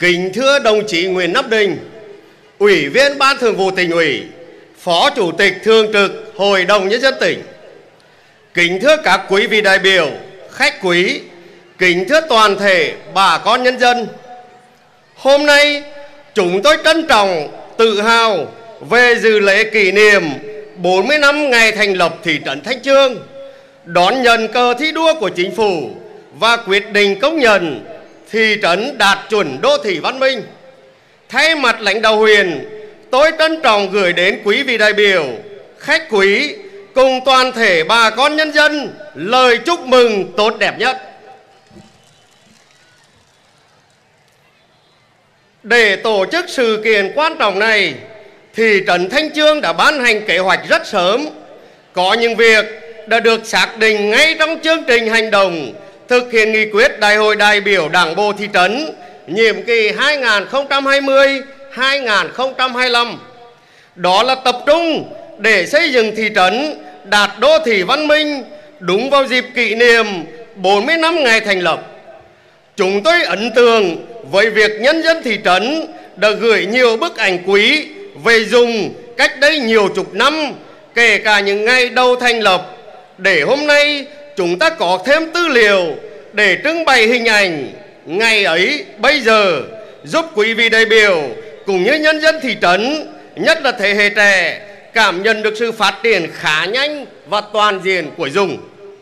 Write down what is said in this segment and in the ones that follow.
Kính thưa đồng chí Nguyễn Nam Đình, Ủy viên Ban Thường vụ Tỉnh ủy, Phó Chủ tịch Thường trực Hội đồng Nhân dân tỉnh. Kính thưa các quý vị đại biểu, khách quý, kính thưa toàn thể bà con nhân dân. Hôm nay chúng tôi trân trọng, tự hào về dự lễ kỷ niệm 40 năm ngày thành lập thị trấn Thanh Chương, đón nhận cờ thi đua của chính phủ và quyết định công nhận thị trấn đạt chuẩn đô thị văn minh. Thay mặt lãnh đạo huyện, tôi trân trọng gửi đến quý vị đại biểu, khách quý cùng toàn thể bà con nhân dân lời chúc mừng tốt đẹp nhất. Để tổ chức sự kiện quan trọng này, thị trấn Thanh Chương đã ban hành kế hoạch rất sớm. Có những việc đã được xác định ngay trong chương trình hành động thực hiện nghị quyết Đại hội đại biểu Đảng bộ thị trấn nhiệm kỳ 2020-2025. Đó là tập trung để xây dựng thị trấn đạt đô thị văn minh đúng vào dịp kỷ niệm 40 năm ngày thành lập. Chúng tôi ấn tượng với việc nhân dân thị trấn đã gửi nhiều bức ảnh quý về dùng cách đây nhiều chục năm, kể cả những ngày đầu thành lập, để hôm nay chúng ta có thêm tư liệu để trưng bày hình ảnh ngày ấy bây giờ, giúp quý vị đại biểu cũng như nhân dân thị trấn, nhất là thế hệ trẻ, cảm nhận được sự phát triển khá nhanh và toàn diện của dùng.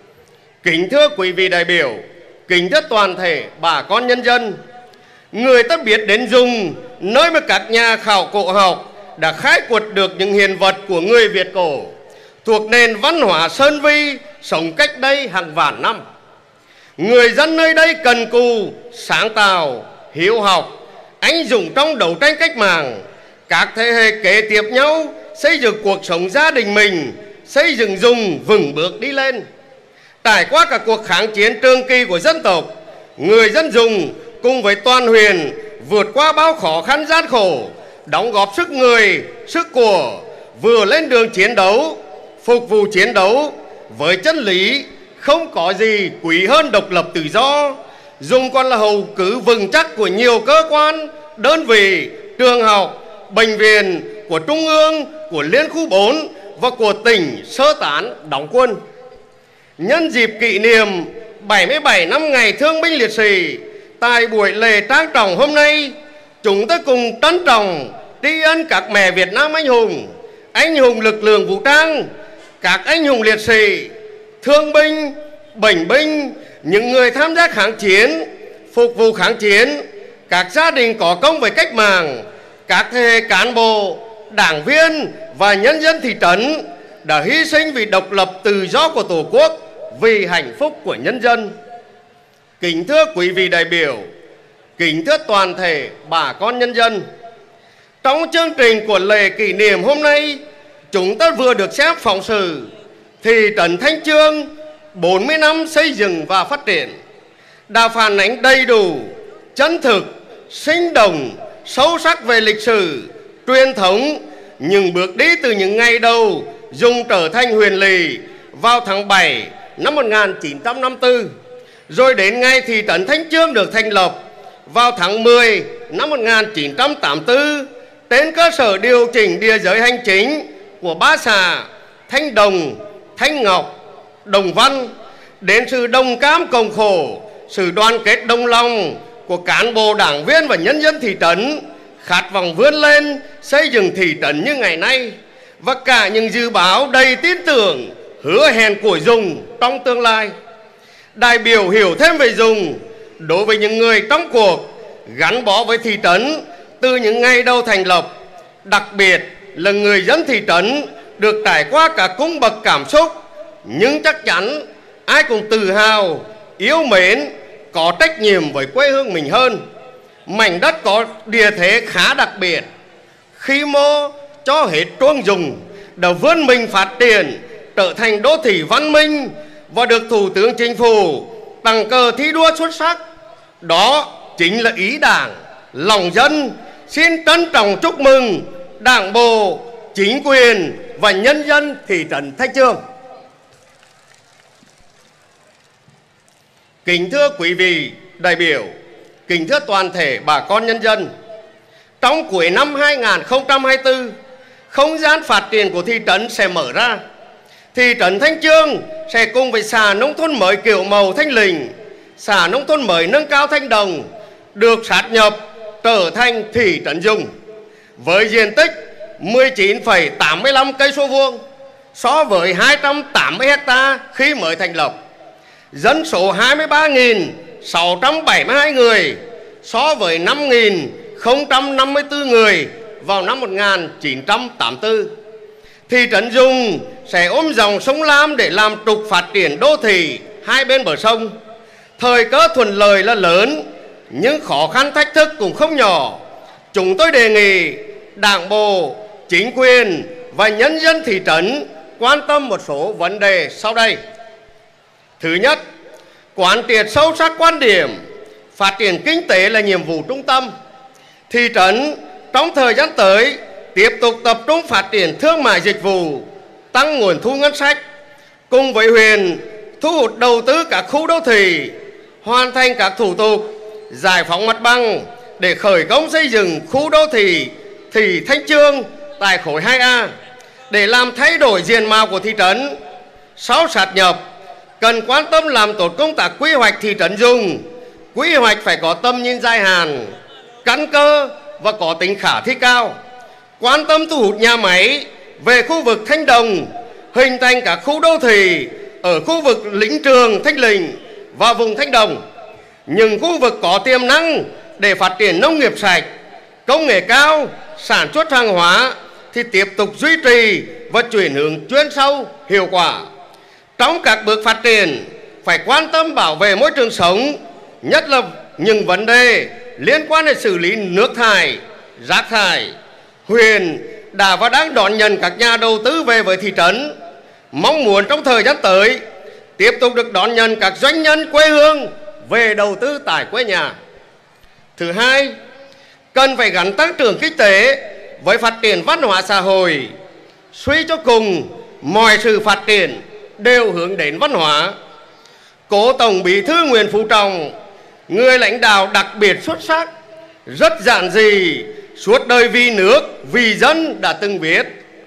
Kính thưa quý vị đại biểu, kính thưa toàn thể bà con nhân dân, người ta biết đến dùng, nơi mà các nhà khảo cổ học đã khai quật được những hiện vật của người Việt cổ thuộc nền văn hóa Sơn Vi sống cách đây hàng vạn năm. Người dân nơi đây cần cù, sáng tạo, hiếu học, anh dũng trong đấu tranh cách mạng. Các thế hệ kế tiếp nhau xây dựng cuộc sống gia đình mình, xây dựng dùng vững bước đi lên. Trải qua các cuộc kháng chiến trường kỳ của dân tộc, người dân dùng cùng với toàn huyện vượt qua bao khó khăn gian khổ, đóng góp sức người, sức của, vừa lên đường chiến đấu, phục vụ chiến đấu với chân lý không có gì quý hơn độc lập tự do. Dùng còn là hậu cứ vững chắc của nhiều cơ quan, đơn vị, trường học, bệnh viện của Trung ương, của Liên khu 4 và của tỉnh sơ tán đóng quân. Nhân dịp kỷ niệm 77 năm ngày thương binh liệt sĩ, tại buổi lễ trang trọng hôm nay, chúng ta cùng trân trọng tri ân các mẹ Việt Nam anh hùng lực lượng vũ trang, các anh hùng liệt sĩ, thương binh, bệnh binh, những người tham gia kháng chiến, phục vụ kháng chiến, các gia đình có công với cách mạng, các thế hệ cán bộ, đảng viên và nhân dân thị trấn đã hy sinh vì độc lập tự do của Tổ quốc, vì hạnh phúc của nhân dân. Kính thưa quý vị đại biểu, kính thưa toàn thể bà con nhân dân, trong chương trình của lễ kỷ niệm hôm nay, chúng ta vừa được xem phóng sự thị trấn Thanh Chương 40 năm xây dựng và phát triển, đã phản ánh đầy đủ, chân thực, sinh động, sâu sắc về lịch sử, truyền thống, những bước đi từ những ngày đầu dùng trở thành huyện lỵ vào tháng 7 năm 1954, rồi đến ngày thị trấn Thanh Chương được thành lập vào tháng 10 năm 1984, trên cơ sở điều chỉnh địa giới hành chính của ba xã Thanh Đồng, Thanh Ngọc, Đồng Văn, đến sự đồng cam cộng khổ, sự đoàn kết đồng lòng của cán bộ đảng viên và nhân dân thị trấn, khát vọng vươn lên xây dựng thị trấn như ngày nay, và cả những dự báo đầy tin tưởng, hứa hẹn của dùng trong tương lai. Đại biểu hiểu thêm về dùng đối với những người trong cuộc gắn bó với thị trấn từ những ngày đầu thành lập, đặc biệt là người dân thị trấn được trải qua cả cung bậc cảm xúc, nhưng chắc chắn ai cũng tự hào, yêu mến, có trách nhiệm với quê hương mình hơn. Mảnh đất có địa thế khá đặc biệt, khi mô cho hết truông dùng đã vươn mình phát triển trở thành đô thị văn minh và được Thủ tướng Chính phủ tặng cờ thi đua xuất sắc. Đó chính là ý Đảng, lòng dân. Xin trân trọng chúc mừng Đảng bộ, chính quyền và nhân dân thị trấn Thanh Chương. Kính thưa quý vị đại biểu, kính thưa toàn thể bà con nhân dân, trong cuối năm 2024, không gian phát triển của thị trấn sẽ mở ra. Thị trấn Thanh Chương sẽ cùng với xã nông thôn mới Kiểu Màu Thanh Lĩnh, xã nông thôn mới Nâng Cao Thanh Đồng được sát nhập trở thành thị trấn Dung với diện tích 19,85 cây số vuông so với 280 ha khi mới thành lập, dân số 23.672 người so với 5.054 người vào năm 1984. Thị trấn Dung sẽ ôm dòng sông Lam để làm trục phát triển đô thị hai bên bờ sông. Thời cơ thuận lợi là lớn, nhưng khó khăn thách thức cũng không nhỏ. Chúng tôi đề nghị Đảng bộ, chính quyền và nhân dân thị trấn quan tâm một số vấn đề sau đây. Thứ nhất, quán triệt sâu sắc quan điểm phát triển kinh tế là nhiệm vụ trung tâm. Thị trấn trong thời gian tới tiếp tục tập trung phát triển thương mại dịch vụ, tăng nguồn thu ngân sách, cùng với huyện thu hút đầu tư các khu đô thị, hoàn thành các thủ tục giải phóng mặt bằng để khởi công xây dựng khu đô thị Thanh Chương tại khối 2A để làm thay đổi diện mạo của thị trấn. Sau sát nhập, cần quan tâm làm tốt công tác quy hoạch thị trấn Dung. Quy hoạch phải có tầm nhìn dài hạn, căn cơ và có tính khả thi cao. Quan tâm thu hút nhà máy về khu vực Thanh Đồng, hình thành các khu đô thị ở khu vực Lĩnh Trường, Thanh Lĩnh và vùng Thanh Đồng. Những khu vực có tiềm năng để phát triển nông nghiệp sạch, công nghệ cao, sản xuất hàng hóa thì tiếp tục duy trì và chuyển hướng chuyên sâu, hiệu quả. Trong các bước phát triển, phải quan tâm bảo vệ môi trường sống, nhất là những vấn đề liên quan đến xử lý nước thải, rác thải. Huyện đã và đang đón nhận các nhà đầu tư về với thị trấn, mong muốn trong thời gian tới tiếp tục được đón nhận các doanh nhân quê hương về đầu tư tại quê nhà. Thứ hai, cần phải gắn tăng trưởng kinh tế với phát triển văn hóa xã hội. Suy cho cùng, mọi sự phát triển đều hướng đến văn hóa. Cố Tổng Bí thư Nguyễn Phú Trọng, người lãnh đạo đặc biệt xuất sắc, rất giản dị, suốt đời vì nước, vì dân đã từng viết: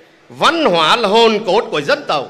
văn hóa là hồn cốt của dân tộc.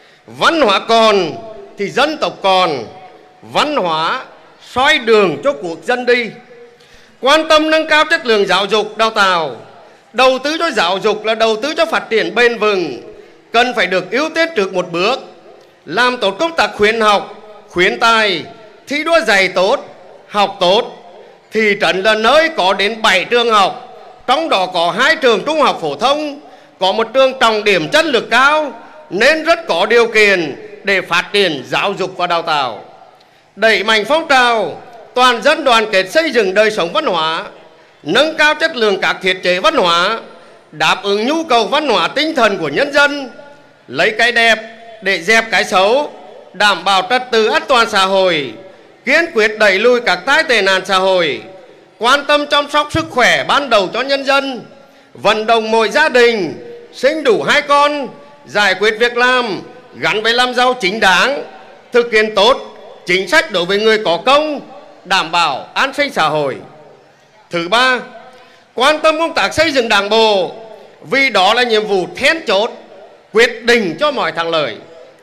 Văn hóa còn thì dân tộc còn. Văn hóa soi đường cho cuộc dân đi. Quan tâm nâng cao chất lượng giáo dục đào tạo. Đầu tư cho giáo dục là đầu tư cho phát triển bền vững, cần phải được ưu tiên trước một bước. Làm tốt công tác khuyến học, khuyến tài, thi đua dạy tốt, học tốt. Thị trấn là nơi có đến 7 trường học, trong đó có 2 trường trung học phổ thông, có một trường trọng điểm chất lượng cao, nên rất có điều kiện để phát triển giáo dục và đào tạo. Đẩy mạnh phong trào toàn dân đoàn kết xây dựng đời sống văn hóa, nâng cao chất lượng các thiết chế văn hóa, đáp ứng nhu cầu văn hóa tinh thần của nhân dân, lấy cái đẹp để dẹp cái xấu, đảm bảo trật tự an toàn xã hội, kiên quyết đẩy lùi các tai tệ nạn xã hội, quan tâm chăm sóc sức khỏe ban đầu cho nhân dân, vận động mỗi gia đình sinh đủ 2 con, giải quyết việc làm gắn với làm giàu chính đáng, thực hiện tốt chính sách đối với người có công, đảm bảo an sinh xã hội. Thứ ba, quan tâm công tác xây dựng đảng bộ, vì đó là nhiệm vụ then chốt, quyết định cho mọi thắng lợi.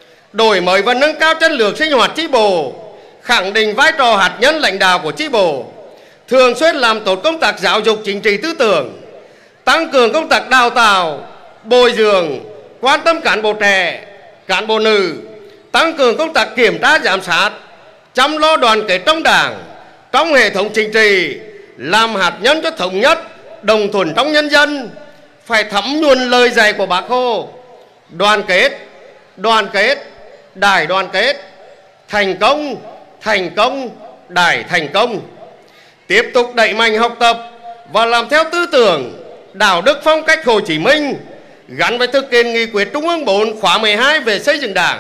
Đổi mới và nâng cao chất lượng sinh hoạt chi bộ, khẳng định vai trò hạt nhân lãnh đạo của chi bộ, thường xuyên làm tốt công tác giáo dục chính trị tư tưởng, tăng cường công tác đào tạo, bồi dưỡng, quan tâm cán bộ trẻ, cán bộ nữ, tăng cường công tác kiểm tra giám sát, chăm lo đoàn kết trong đảng, trong hệ thống chính trị, làm hạt nhân cho thống nhất, đồng thuận trong nhân dân. Phải thấm nhuần lời dạy của Bác Hồ: đoàn kết, đoàn kết, đại đoàn kết, thành công, thành công, đại thành công. Tiếp tục đẩy mạnh học tập và làm theo tư tưởng, đạo đức phong cách Hồ Chí Minh, gắn với thực hiện nghị quyết Trung ương 4 khóa 12 về xây dựng đảng,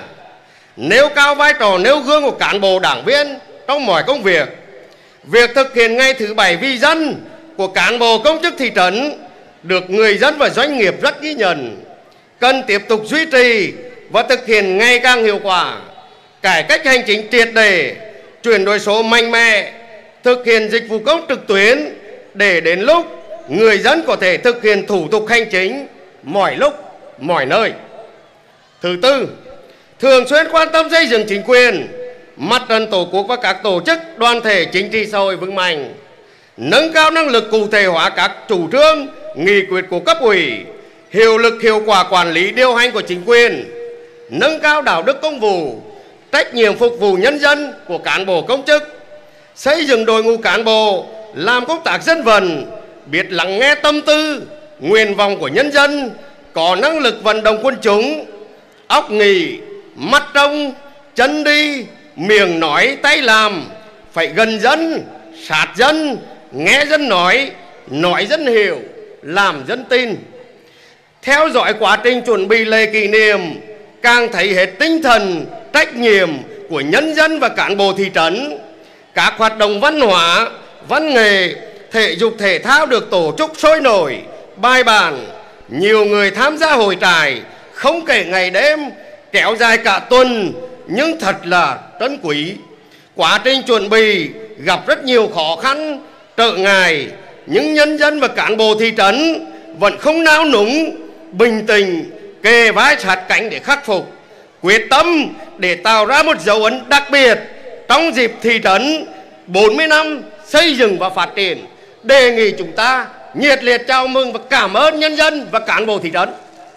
nêu cao vai trò nêu gương của cán bộ đảng viên trong mọi công việc. Việc thực hiện ngày thứ 7 vì dân của cán bộ công chức thị trấn được người dân và doanh nghiệp rất ghi nhận, cần tiếp tục duy trì và thực hiện ngày càng hiệu quả. Cải cách hành chính triệt để, chuyển đổi số mạnh mẽ, thực hiện dịch vụ công trực tuyến để đến lúc người dân có thể thực hiện thủ tục hành chính mọi lúc, mọi nơi. Thứ tư, thường xuyên quan tâm xây dựng chính quyền, mặt trận tổ quốc và các tổ chức đoàn thể chính trị xã hội vững mạnh, nâng cao năng lực cụ thể hóa các chủ trương, nghị quyết của cấp ủy, hiệu lực hiệu quả quản lý điều hành của chính quyền, nâng cao đạo đức công vụ, trách nhiệm phục vụ nhân dân của cán bộ công chức, xây dựng đội ngũ cán bộ làm công tác dân vận, biết lắng nghe tâm tư, nguyện vọng của nhân dân, có năng lực vận động quân chúng, óc nghĩ, mắt trông, chân đi, miệng nói, tay làm, phải gần dân, sát dân, nghe dân nói dân hiểu, làm dân tin. Theo dõi quá trình chuẩn bị lễ kỷ niệm, càng thấy hết tinh thần, trách nhiệm của nhân dân và cán bộ thị trấn. Các hoạt động văn hóa, văn nghệ, thể dục thể thao được tổ chức sôi nổi, bài bản. Nhiều người tham gia hội trại, không kể ngày đêm, kéo dài cả tuần, nhưng thật là trân quý. Quá trình chuẩn bị gặp rất nhiều khó khăn, trở ngại, nhưng nhân dân và cán bộ thị trấn vẫn không nao núng, bình tĩnh, kề vai sát cánh để khắc phục, quyết tâm để tạo ra một dấu ấn đặc biệt trong dịp thị trấn 40 năm xây dựng và phát triển. Đề nghị chúng ta nhiệt liệt chào mừng và cảm ơn nhân dân và cán bộ thị trấn.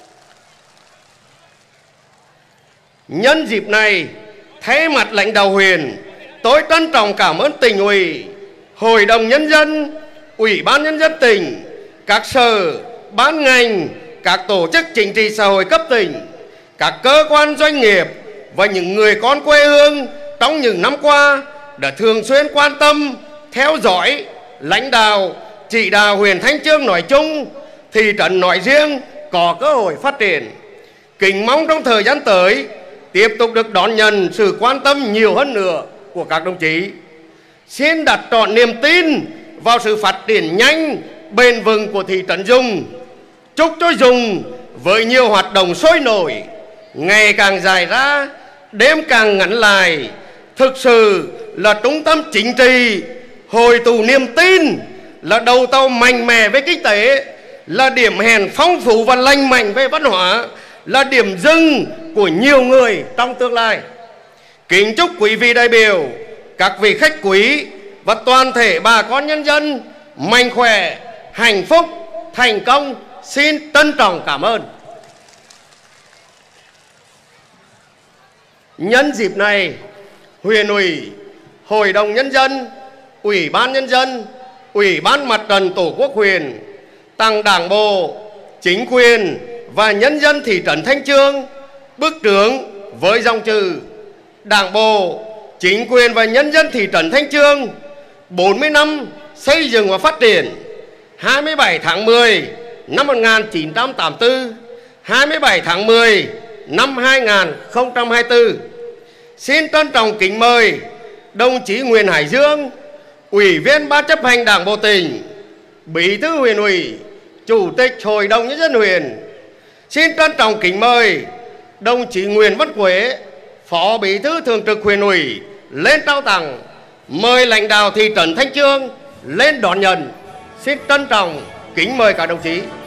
Nhân dịp này, thay mặt lãnh đạo huyện, tôi trân trọng cảm ơn tỉnh ủy, Hội đồng Nhân dân, Ủy ban Nhân dân tỉnh, các sở, ban ngành, các tổ chức chính trị xã hội cấp tỉnh, các cơ quan doanh nghiệp và những người con quê hương trong những năm qua đã thường xuyên quan tâm, theo dõi, lãnh đạo, chỉ đạo huyện Thanh Chương nói chung, thị trấn nói riêng có cơ hội phát triển. Kính mong trong thời gian tới tiếp tục được đón nhận sự quan tâm nhiều hơn nữa của các đồng chí. Xin đặt trọn niềm tin vào sự phát triển nhanh, bền vững của thị trấn Dung. Chúc cho Dung với nhiều hoạt động sôi nổi, ngày càng dài ra, đêm càng ngắn lại, thực sự là trung tâm chính trị, hội tụ niềm tin, là đầu tàu mạnh mẽ về kinh tế, là điểm hẹn phong phú và lành mạnh về văn hóa, là điểm dừng của nhiều người trong tương lai. Kính chúc quý vị đại biểu, các vị khách quý và toàn thể bà con nhân dân mạnh khỏe, hạnh phúc, thành công. Xin trân trọng cảm ơn. Nhân dịp này, huyện ủy, Hội đồng Nhân dân, Ủy ban Nhân dân, Ủy ban Mặt trận Tổ quốc huyện tặng Đảng bộ, chính quyền và nhân dân thị trấn Thanh Chương bức trướng với dòng chữ: Đảng bộ, chính quyền và nhân dân thị trấn Thanh Chương 40 năm xây dựng và phát triển, 27 tháng 10 năm 1984, 27 tháng 10 năm 2024. Xin trân trọng kính mời đồng chí Nguyễn Hải Dương, Ủy viên Ban chấp hành Đảng bộ tỉnh, Bí thư huyện ủy, Chủ tịch Hội đồng Nhân dân huyện. Xin trân trọng kính mời đồng chí Nguyễn Văn Quế, Phó Bí thư Thường trực huyện ủy lên trao tặng. Mời lãnh đạo thị trấn Thanh Chương lên đón nhận. Xin trân trọng kính mời các đồng chí.